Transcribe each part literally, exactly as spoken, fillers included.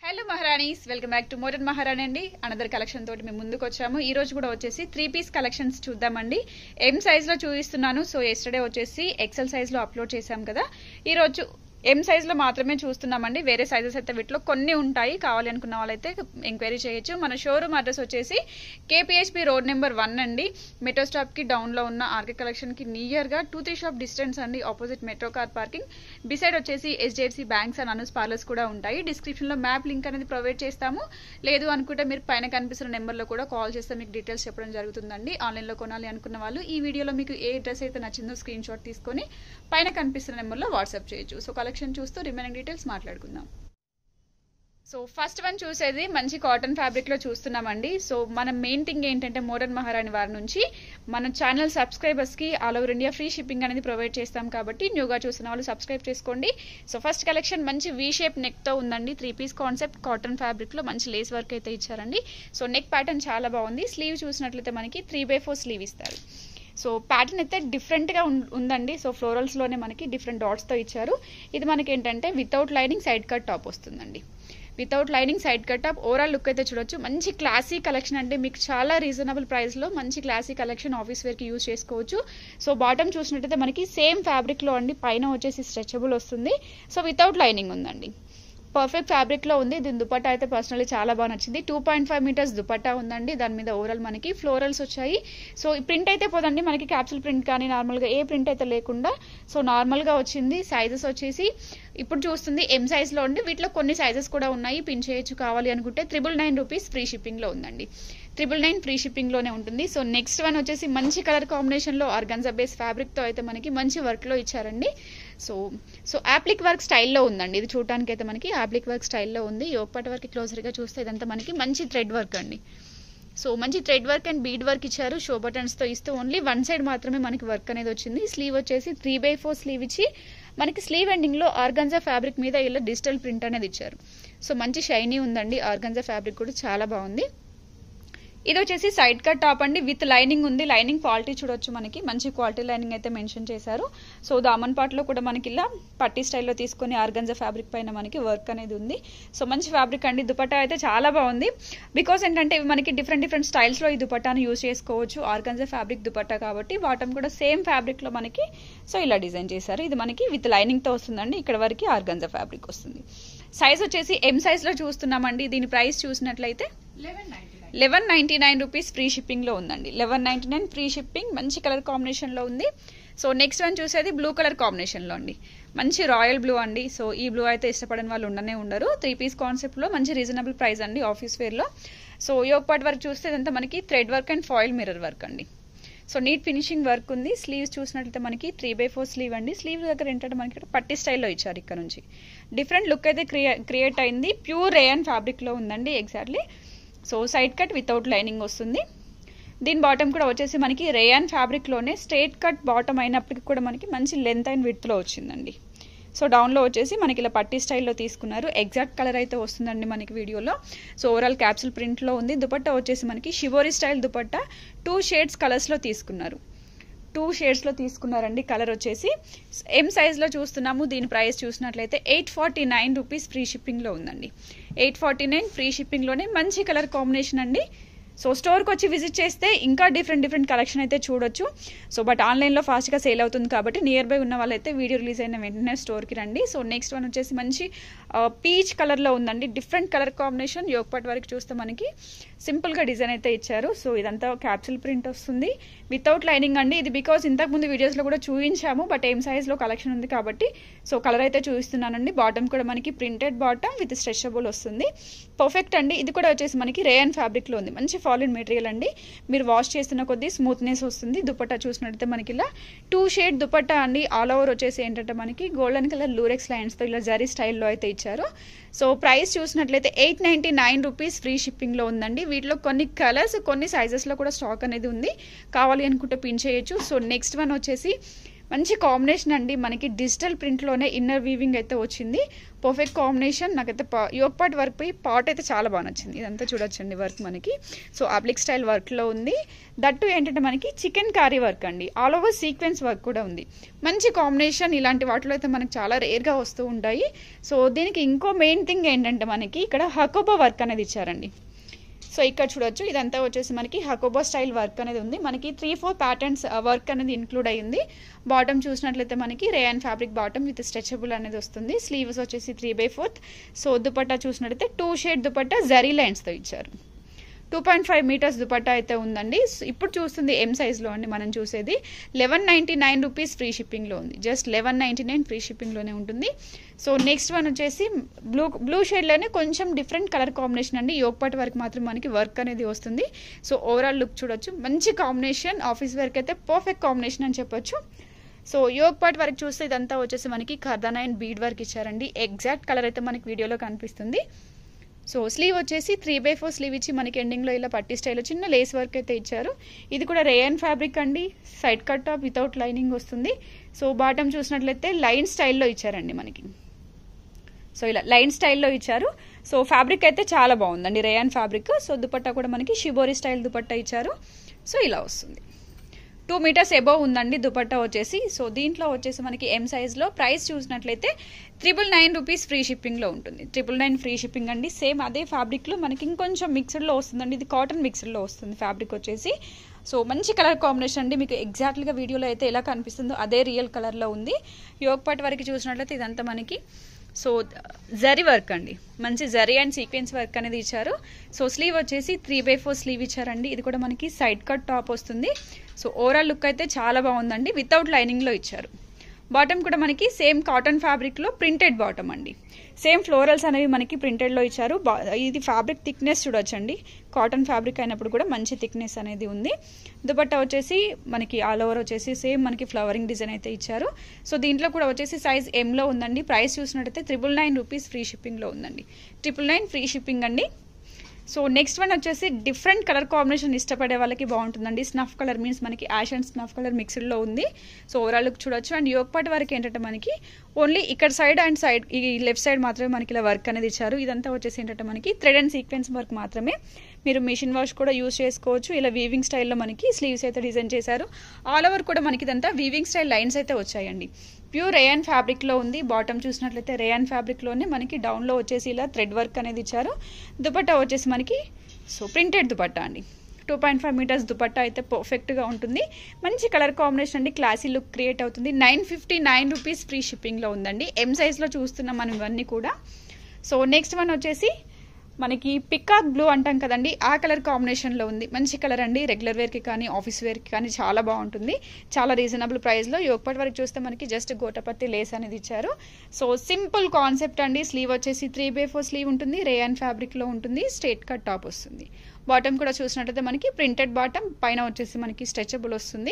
Hello Maharanis, welcome back to modern Maharani అండి. Another collection తోటి మేము ముందుకు వచ్చాము. ఈ రోజు కూడా వచ్చేసి త్రీ పీస్ కలెక్షన్స్ చూద్దామండి. ఎం సైజ్ లో చూపిస్తున్నాను. సో ఎస్టర్డే వచ్చేసి ఎక్సెల్ సైజ్ లో అప్లోడ్ చేశాం కదా, ఈ రోజు ఎం సైజ్ లో మాత్రమే చూస్తున్నామండి. వేరే సైజెస్ అయితే వీటిలో కొన్ని ఉంటాయి, కావాలి అనుకున్న వాళ్ళైతే ఎంక్వైరీ చేయొచ్చు. మన షోరూమ్ అడ్రస్ వచ్చేసి కేపీహెచ్పి రోడ్ నెంబర్ వన్ అండి. మెట్రో స్టాప్ కి డౌన్ లో ఉన్న ఆర్కే కలెక్షన్ కి నియర్ గా టూ త్రీ షాప్ డిస్టెన్స్ అండి, opposite metro car parking. Beside వచ్చేసి HDFC banks and Anu's parlours కూడా ఉంటాయి. డిస్క్రిప్షన్ లో మ్యాప్ లింక్ అనేది ప్రొవైడ్ చేస్తాము. లేదు అనుకుంటే మీరు పైన కనిపిస్తున్న నెంబర్ లో కూడా కాల్ చేస్తే మీకు డీటెయిల్స్ చెప్పడం జరుగుతుందండి. ఆన్లైన్ లో కొనాలి అనుకున్న వాళ్ళు ఈ వీడియోలో మీకు ఏ డ్రెస్ అయితే నచ్చిందో స్క్రీన్ షాట్ తీసుకొని పైన కనిపిస్తున్న నెంబర్ లో వాట్సాప్ చేయొచ్చు. సో కలెక్షన్ చూస్తూ రిమైనింగ్ డీటెయిల్స్ మాట్లాడుకుందాం. సో ఫస్ట్ వన్ చూసేది మంచి కాటన్ ఫ్యాబ్రిక్ లో చూస్తున్నామండి. సో మన మెయిన్ థింగ్ ఏంటంటే మోడర్న్ మహారాణి వారి నుంచి మన ఛానల్ సబ్స్క్రైబర్స్ కి all over India free shipping అనేది ప్రొవైడ్ చేస్తాం కాబట్టి న్యూగా చూసిన వాళ్ళు సబ్స్క్రైబ్ చేసుకోండి. సో ఫస్ట్ కలెక్షన్ మంచి వీ షేప్ నెక్ తో ఉందండి. Three piece concept cotton fabric లో మంచి లేస్ వర్క్ అయితే ఇచ్చారండి. సో నెక్ ప్యాటర్న్ చాలా బాగుంది. స్లీవ్ చూసినట్లయితే మనకి త్రీ బై ఫోర్ స్లీవ్ ఇస్తారు. సో ప్యాటర్న్ అయితే డిఫరెంట్గా ఉందండి. సో ఫ్లోరల్స్లోనే మనకి డిఫరెంట్ డాట్స్తో ఇచ్చారు. ఇది మనకి ఏంటంటే without lining side cut top వస్తుందండి. Without lining side cut top. Overall look అయితే చూడొచ్చు. మంచి క్లాసీ కలెక్షన్ అంటే మీకు చాలా రీజనబుల్ ప్రైస్లో మంచి క్లాసీ కలెక్షన్ ఆఫీస్ వేర్కి యూజ్ చేసుకోవచ్చు. సో బాటమ్ చూసినట్టయితే మనకి సేమ్ ఫ్యాబ్రిక్లో అండి, పైన వచ్చేసి స్ట్రెచబుల్ వస్తుంది. సో వితౌట్ లైనింగ్ ఉందండి. పర్ఫెక్ట్ ఫ్యాబ్రిక్ లో ఉంది. దీని దుపట్టా అయితే పర్సనల్లీ చాలా బాగా నచ్చింది. Two point five metres dupatta ఉందండి. దాని మీద ఓవరాల్ మనకి ఫ్లోరల్స్ వచ్చాయి. సో ఈ ప్రింట్ అయితే పోదండి, మనకి క్యాప్సూల్ ప్రింట్ కానీ నార్మల్ గా ఏ ప్రింట్ అయితే లేకుండా సో నార్మల్ గా వచ్చింది. సైజెస్ వచ్చేసి ఇప్పుడు చూస్తుంది ఎం సైజ్ లో ఉంది. వీటిలో కొన్ని సైజెస్ కూడా ఉన్నాయి, పిన్ చేయొచ్చు కావాలి అనుకుంటే. Triple nine rupees free shipping లో ఉందండి. ట్రిపుల్ నైన్ ఫ్రీ షిప్పింగ్ లోనే ఉంటుంది. సో నెక్స్ట్ వన్ వచ్చేసి మంచి కలర్ కాంబినేషన్ లో ఆర్గాన్జా బేస్ ఫ్యాబ్రిక్ తో అయితే మనకి మంచి వర్క్ లో ఇచ్చారండి. సో సో యాప్లిక్ వర్క్ స్టైల్లో ఉందండి. ఇది చూడటానికి అయితే మనకి యాప్లిక్ వర్క్ స్టైల్లో ఉంది. యోగపాటి వర్క్ క్లోజర్ గా చూస్తే ఇదంతా మనకి మంచి థ్రెడ్ వర్క్ అండి. సో మంచి thread work and bead work ఇచ్చారు. షో బటన్స్ తో ఇస్తూ ఓన్లీ వన్ సైడ్ మాత్రమే మనకి వర్క్ అనేది వచ్చింది. స్లీవ్ వచ్చేసి త్రీ బై ఫోర్ స్లీవ్ ఇచ్చి మనకి స్లీవ్ ఎండింగ్ లో ఆర్గాన్జా ఫ్యాబ్రిక్ మీద ఇలా డిజిటల్ ప్రింట్ అనేది ఇచ్చారు. సో మంచి షైనీ ఉందండి. ఆర్గాన్జా ఫ్యాబ్రిక్ కూడా చాలా బాగుంది. ఇది వచ్చేసి సైడ్ కట్ టాప్ అండి, విత్ లైనింగ్ ఉంది. లైనింగ్ క్వాలిటీ చూడొచ్చు, మనకి మంచి క్వాలిటీ లైనింగ్ అయితే మెన్షన్ చేశారు. సో దామన్ పార్ట్ లో కూడా మనకి ఇలా పట్టీ స్టైల్లో తీసుకొని ఆర్గాన్జా ఫ్యాబ్రిక్ పైన మనకి వర్క్ అనేది ఉంది. సో మంచి ఫ్యాబ్రిక్ అండి. దుపట్టా అయితే చాలా బాగుంది. బికాస్ ఏంటంటే ఇవి మనకి డిఫరెంట్ డిఫరెంట్ స్టైల్స్ లో ఈ దుపట్టాను యూజ్ చేసుకోవచ్చు. ఆర్గాన్జా ఫ్యాబ్రిక్ దుపట్టా కాబట్టి బాటమ్ కూడా సేమ్ ఫ్యాబ్రిక్ లో మనకి సో ఇలా డిజైన్ చేశారు. ఇది మనకి విత్ లైనింగ్ తో వస్తుందండి. ఇక్కడ వరకు ఆర్గాన్జా ఫ్యాబ్రిక్ వస్తుంది. సైజ్ వచ్చేసి ఎం సైజ్ లో చూస్తున్నామండి. దీని ప్రైస్ చూసినట్లయితే eleven ninety nine rupees free shipping లో ఉందండి. Eleven ninety nine free shipping. మంచి కలర్ కాంబినేషన్ లో ఉంది. సో నెక్స్ట్ వన్ చూసేది బ్లూ కలర్ కాంబినేషన్ లో అండి. మంచి రాయల్ బ్లూ అండి. సో ఈ బ్లూ అయితే ఇష్టపడని వాళ్ళు ఉండనే ఉండరు. త్రీ పీస్ కాన్సెప్ట్ లో మంచి రీజనబుల్ ప్రైస్ అండి ఆఫీస్ వేర్ లో. సో యోగపాటి వర్క్ చూస్తే ఇదంతా మనకి thread work and foil mirror work అండి. సో నీట్ ఫినిషింగ్ వర్క్ ఉంది. స్లీవ్స్ చూసినట్లయితే మనకి త్రీ బై ఫోర్ స్లీవ్ అండి. స్లీవ్ దగ్గర ఏంటంటే మనకి పట్టి స్టైల్లో ఇచ్చారు. ఇక్కడ నుంచి డిఫరెంట్ లుక్ అయితే క్రియే క్రియేట్ అయింది. ప్యూర్ రేయన్ ఫ్యాబ్రిక్ లో ఉందండి exactly. So side cut without lining వస్తుంది. దీని బాటమ్ కూడా వచ్చేసి మనకి రేయాన్ ఫ్యాబ్రిక్ లోనే స్ట్రైట్ కట్ బాటమ్ అయినప్పటికీ కూడా మనకి మంచి లెంత్ అండ్ విడ్త్ లో వచ్చిందండి. సో డౌన్ లో వచ్చేసి మనకి ఇలా పట్టీ స్టైల్లో తీసుకున్నారు. ఎగ్జాక్ట్ కలర్ అయితే వస్తుందండి మనకి వీడియోలో. సో ఓవరాల్ క్యాప్సూల్ ప్రింట్ లో ఉంది. దుపట్టా వచ్చేసి మనకి shibori style dupatta two shades colours లో తీసుకున్నారు. టూ షేడ్స్ లో తీసుకున్నారండి. కలర్ వచ్చేసి ఎం సైజ్ లో చూస్తున్నాము. దీని ప్రైస్ చూసినట్లయితే eight forty nine rupees free shipping లో ఉందండి. Eight forty nine free shipping లోనే మంచి కలర్ కాంబినేషన్ అండి. సో స్టోర్కి వచ్చి విజిట్ చేస్తే ఇంకా డిఫరెంట్ డిఫరెంట్ కలెక్షన్ అయితే చూడొచ్చు. సో బట్ ఆన్లైన్లో ఫాస్ట్గా సేల్ అవుతుంది కాబట్టి నియర్ బై ఉన్న వాళ్ళైతే వీడియో రిలీజ్ అయిన వెంటనే స్టోర్కి రండి. సో నెక్స్ట్ వన్ వచ్చేసి మంచి పీచ్ కలర్లో ఉందండి. Different colour combination. యోగపాటి వరకు చూస్తే మనకి సింపుల్గా డిజైన్ అయితే ఇచ్చారు. సో ఇదంతా క్యాప్సూల్ ప్రింట్ వస్తుంది వితౌట్ లైనింగ్ అండి. ఇది బికాస్ ఇంతకుముందు వీడియోస్లో కూడా చూపించాము, బట్ ఏం సైజ్లో కలెక్షన్ ఉంది కాబట్టి సో కలర్ అయితే చూపిస్తున్నానండి. బాటమ్ కూడా మనకి ప్రింటెడ్ బాటమ్ విత్ స్ట్రెచబుల్ వస్తుంది. పర్ఫెక్ట్ అండి. ఇది కూడా వచ్చేసి మనకి రేయన్ ఫ్యాబ్రిక్లో ఉంది. మంచి ఫాలిన్ మెటీరియల్ అండి. మీరు వాష్ చేస్తున్న కొద్దీ స్మూత్నెస్ వస్తుంది. దుపట్టా చూసినట్లయితే మనకి ఇలా టూ షేడ్ దుపట్టా అండి. ఆల్ ఓవర్ వచ్చేసి ఏంటంటే మనకి గోల్డెన్ కలర్ లూరెక్స్ లైన్స్తో ఇలా జరీ స్టైల్లో అయితే ఇచ్చారు. సో ప్రైస్ చూసినట్లయితే eight ninety nine rupees free shipping లో ఉందండి. వీటిలో కొన్ని కలర్స్ కొన్ని సైజెస్ లో కూడా స్టాక్ అనేది ఉంది, కావాలి అనుకుంటే పిన్ చేయొచ్చు. సో నెక్స్ట్ వన్ వచ్చేసి మంచి కాంబినేషన్ అండి, మనకి డిజిటల్ ప్రింట్లోనే ఇన్నర్ వీవింగ్ అయితే వచ్చింది. Perfect combination. నాకైతే యోక్ పార్ట్ వర్క్ పై పార్ట్ అయితే చాలా బాగా నచ్చింది. ఇదంతా చూడొచ్చండి వర్క్ మనకి. సో అప్లిక్ స్టైల్ వర్క్లో ఉంది. దట్టు ఏంటంటే మనకి చికెన్ కారీ వర్క్ అండి, ఆల్ ఓవర్ సీక్వెన్స్ వర్క్ కూడా ఉంది. మంచి కాంబినేషన్. ఇలాంటి వాటిలో అయితే మనకి చాలా రేర్గా వస్తూ ఉంటాయి. సో దీనికి ఇంకో మెయిన్ థింగ్ ఏంటంటే మనకి ఇక్కడ హకోబా వర్క్ అనేది ఇచ్చారండి. సో ఇక్కడ చూడొచ్చు, ఇదంతా వచ్చేసి మనకి హకోబా స్టైల్ వర్క్ అనేది ఉంది. మనకి త్రీ ఫోర్ ప్యాటర్న్స్ వర్క్ అనేది ఇన్క్లూడ్ అయ్యింది. బాటమ్ చూసినట్లయితే మనకి rayon fabric bottom with stretchable అనేది వస్తుంది. స్లీవ్స్ వచ్చేసి three by fourth. So dupatta చూసినట్లయితే టూ షేడ్ దుపట్టా జరీ లైన్స్తో ఇచ్చారు. Two point five metres dupatta అయితే ఉందండి. ఇప్పుడు చూస్తుంది ఎం సైజ్లో అండి మనం చూసేది. Eleven ninety nine rupees free షిప్పింగ్లో ఉంది. Just eleven ninety nine free షిప్పింగ్లోనే ఉంటుంది. సో నెక్స్ట్ వన్ వచ్చేసి బ్లూ బ్లూ షేడ్లోనే కొంచెం డిఫరెంట్ కలర్ కాంబినేషన్ అండి. యోక్ పార్ట్ వరకు మాత్రం మనకి వర్క్ అనేది వస్తుంది. సో ఓవరాల్ లుక్ చూడొచ్చు, మంచి కాంబినేషన్. ఆఫీస్ వర్క్ అయితే పర్ఫెక్ట్ కాంబినేషన్ అని చెప్పొచ్చు. సో యోక్ పార్ట్ వరకు చూస్తే ఇదంతా వచ్చేసి మనకి కర్దానా అండ్ బీడ్ వర్క్ ఇచ్చారండి. ఎగ్జాక్ట్ కలర్ అయితే మనకి వీడియోలో కనిపిస్తుంది. సో స్లీవ్ వచ్చేసి త్రీ బై ఫోర్ స్లీవ్ ఇచ్చి మనకి ఎండింగ్లో ఇలా పట్టి స్టైల్లో చిన్న లేస్ వర్క్ అయితే ఇచ్చారు. ఇది కూడా రేయాన్ ఫ్యాబ్రిక్ అండి. Side cut top without lining వస్తుంది. సో బాటమ్ చూసినట్లయితే లైన్ స్టైల్లో ఇచ్చారండి మనకి. సో ఇలా లైన్ స్టైల్లో ఇచ్చారు. సో ఫ్యాబ్రిక్ అయితే చాలా బాగుందండి, రేయాన్ ఫ్యాబ్రిక్. సో దుపట్టా కూడా మనకి షిబోరి స్టైల్ దుపట్టా ఇచ్చారు. సో ఇలా వస్తుంది. టూ మీటర్స్ ఎబోవ్ ఉందండి దుపట్టా వచ్చేసి. సో దీంట్లో వచ్చేసి మనకి ఎం సైజ్లో ప్రైస్ చూసినట్లయితే ట్రిపుల్ నైన్ రూపీస్ ఫ్రీ షిప్పింగ్లో ఉంటుంది. ట్రిపుల్ నైన్ ఫ్రీ షిప్పింగ్ అండి. సేమ్ అదే ఫ్యాబ్రిక్లో మనకి ఇంకొంచెం మిక్స్డ్లో వస్తుందండి. ఇది కాటన్ మిక్స్డ్లో వస్తుంది ఫ్యాబ్రిక్ వచ్చేసి. సో మంచి కలర్ కాంబినేషన్ అండి. మీకు ఎగ్జాక్ట్గా వీడియోలో అయితే ఎలా కనిపిస్తుందో అదే రియల్ కలర్లో ఉంది. యోక్ పార్ట్ వరకు చూసినట్లయితే ఇదంతా మనకి సో జరీ వర్క్ అండి, మంచి జరీ అండ్ సీక్వెన్స్ వర్క్ అనేది ఇచ్చారు. సో స్లీవ్ వచ్చేసి త్రీ బై ఫోర్ స్లీవ్ ఇచ్చారండి. ఇది కూడా మనకి సైడ్ కట్ టాప్ వస్తుంది. సో ఓవరాల్ లుక్ అయితే చాలా బాగుందండి. వితౌట్ లైనింగ్లో ఇచ్చారు. బాటమ్ కూడా మనకి సేమ్ కాటన్ ఫ్యాబ్రిక్లో ప్రింటెడ్ బాటమ్ అండి. సేమ్ ఫ్లోరల్స్ అనేవి మనకి ప్రింటెడ్లో ఇచ్చారు. ఇది ఫ్యాబ్రిక్ థిక్నెస్ చూడొచ్చండి. కాటన్ ఫ్యాబ్రిక్ అయినప్పుడు కూడా మంచి థిక్నెస్ అనేది ఉంది. దుపట్టా వచ్చేసి మనకి ఆల్ ఓవర్ వచ్చేసి సేమ్ మనకి ఫ్లవరింగ్ డిజైన్ అయితే ఇచ్చారు. సో దీంట్లో కూడా వచ్చేసి సైజ్ ఎంలో ఉందండి. ప్రైస్ చూసినట్టయితే ట్రిపుల్ నైన్ రూపీస్ ఫ్రీ షిప్పింగ్లో ఉందండి. ట్రిపుల్ నైన్ ఫ్రీ షిప్పింగ్ అండి. సో నెక్స్ట్ వన్ వచ్చేసి డిఫరెంట్ కలర్ కాంబినేషన్ ఇష్టపడే వాళ్ళకి బాగుంటుందండి. స్నఫ్ కలర్ మీన్స్ మనకి యాష్ అండ్ స్నఫ్ కలర్ మిక్స్డ్లో ఉంది. సో ఓవరాల్ లుక్ చూడొచ్చు. అండ్ యోక్ పార్ట్ వరకు ఏంటంటే మనకి ఓన్లీ ఇక్కడ సైడ్ అండ్ సైడ్ ఈ లెఫ్ట్ సైడ్ మాత్రమే మనకి ఇలా వర్క్ అనేది ఇచ్చారు. ఇదంతా వచ్చేసి ఏంటంటే మనకి థ్రెడ్ అండ్ సీక్వెన్స్ వర్క్ మాత్రమే. మీరు మిషన్ వాష్ కూడా యూజ్ చేసుకోవచ్చు. ఇలా వీవింగ్ స్టైల్లో మనకి స్లీవ్స్ అయితే డిజైన్ చేశారు. ఆల్ ఓవర్ కూడా మనకి ఇదంతా వీవింగ్ స్టైల్ లైన్స్ అయితే వచ్చాయండి. ప్యూర్ రేయాన్ ఫ్యాబ్రిక్లో ఉంది. బాటమ్ చూసినట్లయితే రేయాన్ ఫ్యాబ్రిక్లోనే మనకి డౌన్లో వచ్చేసి ఇలా థ్రెడ్ వర్క్ అనేది ఇచ్చారు. దుపట్టా వచ్చేసి మనకి సో ప్రింటెడ్ దుపట్టా అండి. Two point five metres dupatta అయితే పర్ఫెక్ట్గా ఉంటుంది. మంచి కలర్ కాంబినేషన్ అండి. క్లాసీ లుక్ క్రియేట్ అవుతుంది. Nine fifty nine rupees free షిప్పింగ్లో ఉందండి. ఎం సైజ్లో చూస్తున్నాం మనం ఇవన్నీ కూడా. సో నెక్స్ట్ వన్ వచ్చేసి మనకి పికాక్ బ్లూ అంటాం కదండి, ఆ కలర్ కాంబినేషన్లో ఉంది. మంచి కలర్ అండి. రెగ్యులర్ వేర్కి కానీ ఆఫీస్ వేర్కి కానీ చాలా బాగుంటుంది. చాలా రీజనబుల్ ప్రైస్లో. యోక్ పార్ట్ వరకు చూస్తే మనకి జస్ట్ గోటపత్తి లేస్ అనేది ఇచ్చారు. సో సింపుల్ కాన్సెప్ట్ అండి. స్లీవ్ వచ్చేసి త్రీ బై ఫోర్ స్లీవ్ ఉంటుంది. రేయాన్ ఫ్యాబ్రిక్లో ఉంటుంది. స్ట్రేట్ కట్ టాప్ వస్తుంది. బాటమ్ కూడా చూసినట్టయితే మనకి ప్రింటెడ్ బాటమ్, పైన వచ్చేసి మనకి స్ట్రెచబుల్ వస్తుంది.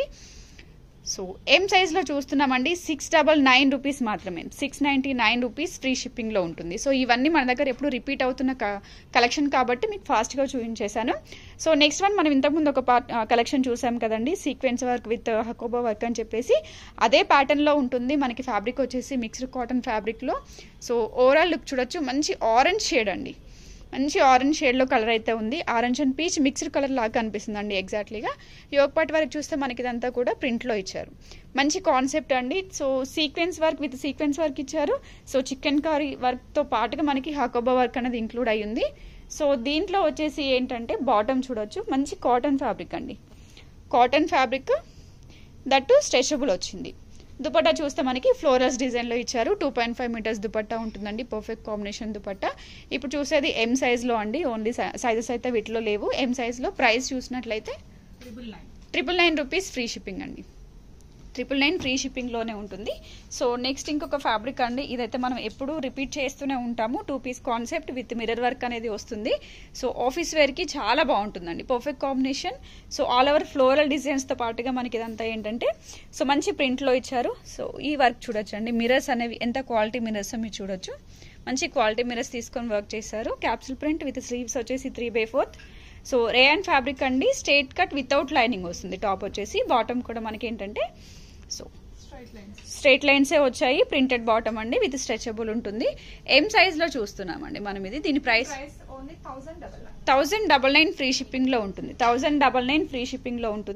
సో ఎం సైజ్లో చూస్తున్నామండి. సిక్స్ డబల్ నైన్ రూపీస్ మాత్రమే. Six ninety nine rupees free షిప్పింగ్లో ఉంటుంది. సో ఇవన్నీ మన దగ్గర ఎప్పుడు రిపీట్ అవుతున్న కలెక్షన్ కాబట్టి మీకు ఫాస్ట్గా చూపించేశాను. సో నెక్స్ట్ వన్ మనం ఇంతకుముందు ఒక పార్ట్ కలెక్షన్ చూసాం కదండి, sequence work with hakoba work అని చెప్పేసి. అదే ప్యాటర్న్లో ఉంటుంది మనకి. ఫ్యాబ్రిక్ వచ్చేసి మిక్స్డ్ కాటన్ ఫ్యాబ్రిక్లో. సో ఓవరాల్ లుక్ చూడొచ్చు. మంచి ఆరెంజ్ షేడ్ అండి. మంచి ఆరెంజ్ షేడ్లో కలర్ అయితే ఉంది. Orange and peach mixed colour లాగా కనిపిస్తుంది అండి ఎగ్జాక్ట్లీగా. యోక్ పార్ట్ వరకు చూస్తే మనకి ఇదంతా కూడా ప్రింట్లో ఇచ్చారు. మంచి కాన్సెప్ట్ అండి. So sequence work with sequence work ఇచ్చారు. సో చికెన్ కర్రీ వర్క్తో పాటుగా మనకి హకోబా వర్క్ అనేది ఇంక్లూడ్ అయ్యింది. సో దీంట్లో వచ్చేసి ఏంటంటే బాటమ్ చూడొచ్చు. మంచి కాటన్ ఫ్యాబ్రిక్ అండి. కాటన్ ఫ్యాబ్రిక్ దట్టు స్ట్రెచబుల్ వచ్చింది. దుపట్టా చూస్తే మనకి ఫ్లోరల్స్ డిజైన్లో ఇచ్చారు. Two point five metres dupatta ఉంటుందండి. Perfect combination dupatta. ఇప్పుడు చూసేది ఎం సైజ్లో అండి. ఓన్లీ సైజెస్ అయితే వీటిలో లేవు. ఎం సైజ్లో ప్రైస్ చూసినట్లయితే triple nine triple nine rupees free shipping అండి. ట్రిపుల్ నైన్ ఫ్రీ షిప్పింగ్లోనే ఉంటుంది. సో నెక్స్ట్ ఇంకొక ఫ్యాబ్రిక్ అండి. ఇదైతే మనం ఎప్పుడూ రిపీట్ చేస్తూనే ఉంటాము. Two piece concept with mirror work అనేది వస్తుంది. సో ఆఫీస్ వేర్కి చాలా బాగుంటుందండి. Perfect combination. So all over floral డిజైన్స్తో పాటుగా మనకి ఇదంతా ఏంటంటే సో మంచి ప్రింట్లో ఇచ్చారు. సో ఈ వర్క్ చూడొచ్చండి. మిర్రర్స్ అనేవి ఎంత క్వాలిటీ మిర్రర్స్ మీరు చూడొచ్చు. మంచి క్వాలిటీ మిర్రర్స్ తీసుకొని వర్క్ చేశారు. క్యాప్సూల్ ప్రింట్ విత్ స్లీవ్స్ వచ్చేసి three by fourth. So rayon fabric అండి. స్ట్రేట్ కట్ వితౌట్ లైనింగ్ వస్తుంది. టాప్ వచ్చేసి బాటమ్ కూడా మనకి ఏంటంటే సో స్ట్రైట్ లైన్సే వచ్చాయి. ప్రింటెడ్ బాటమ్ అండి, విత్ స్ట్రెచబుల్ ఉంటుంది. ఎం సైజ్ లో చూస్తున్నామండి మనం ఇది. దీని price thousand double nine free shipping లో ఉంటుంది. Thousand double nine free shipping లో ఉంటుంది.